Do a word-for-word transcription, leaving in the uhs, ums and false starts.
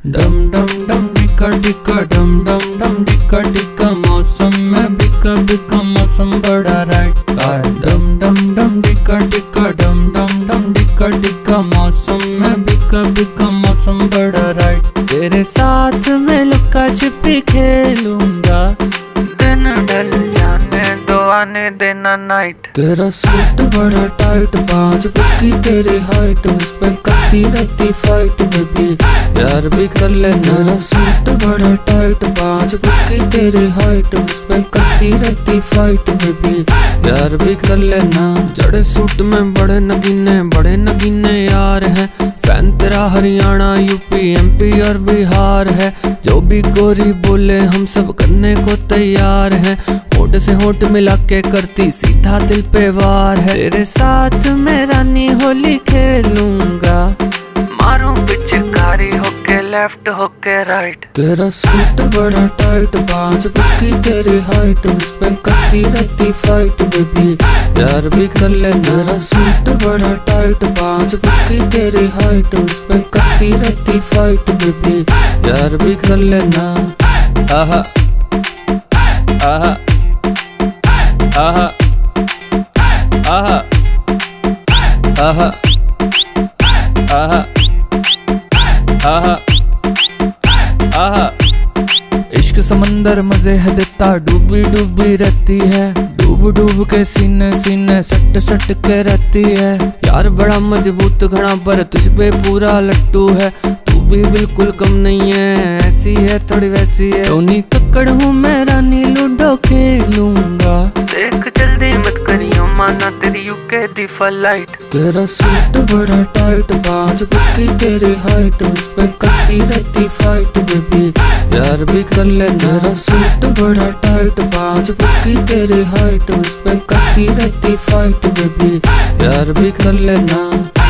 डम डम डम डिका डिका डम डम डम डिका डिका मौसम में बिका बिका मौसम बड़ा राइट है। डम डम डम डिका डिका डम डम डम डिका डिका मौसम में बिका बिका मौसम बड़ा राइट। तेरे साथ मैं लुका छिपी खेलूंगा, दिन ढल जाने दो आने देना नाइट। तेरा सूट बड़ा टाइट, पाँच फुट की तेरी हाइट, उसमें करती रहती फाइट बेबी, यार भी कर ले। मेरा सूट बड़ा टाइट, पाँच फुट की तेरी हाइट, उसमें करती रहती फाइट बेबी, यार भी कर लेना। जड़े सूट में बड़े नगीने बड़े नगीने यार हैं, फैन तेरा हरियाणा यूपी एमपी और बिहार है। जो भी गोरी बोले हम सब करने को तैयार हैं, होठ से होठ मिला के करती सीधा दिल पे वार है। तेरे साथ मैं रानी होली खेलूंगा, मारूं पिचकारी होके लेफ्ट होके राइट। तेरा सूट बड़ा टाइट, पाँच फुट की तेरी हाइट, उसमें करती रहती फाइट बेबी, यार भी कर ले। मेरा सूट बड़ा टाइट, पाँच फुट की तेरी हाइट, उसमें करती रहती फाइट बेबी, यार भी कर लेना। आहा आहा आहा आहा आहा आहा आहा आहा। इश्क समंदर मजे है देता, डूबी डूबी रहती है, डूब डूब के सीने सीने सट सट के रहती है। यार बड़ा मजबूत घड़ा पर तुझ पे पूरा लट्टू है, तू भी बिल्कुल कम नहीं है, ऐसी है थोड़ी वैसी है। टोनी कक्कड़ हूँ मैं, रानी लूडो खेलूंगा, देख जल्दी मत करियो माना तेरी यूके दी फ्लाइट। तेरा सूट बड़ा टाइट, पाँच फुट की तेरी हाइट, उसमें करती रहती फाइट बेबी, यार भी कर ले। मेरा सूट बड़ा टाइट, पाँच फुट की तेरी हाइट, उसमें करती रहती फाइट बेबी, यार भी कर लेना।